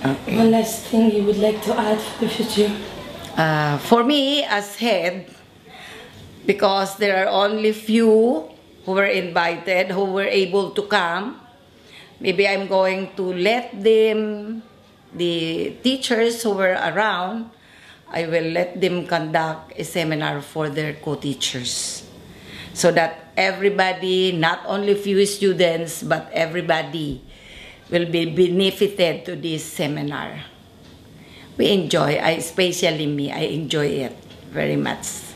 Okay. One last thing you would like to add for the future? For me, as head, because there are only few who were invited, who were able to come, maybe I'm going to let them, the teachers who were around, I will let them conduct a seminar for their co-teachers. So that everybody, not only few students, but everybody will be benefited to this seminar. We enjoy, especially me, I enjoy it very much.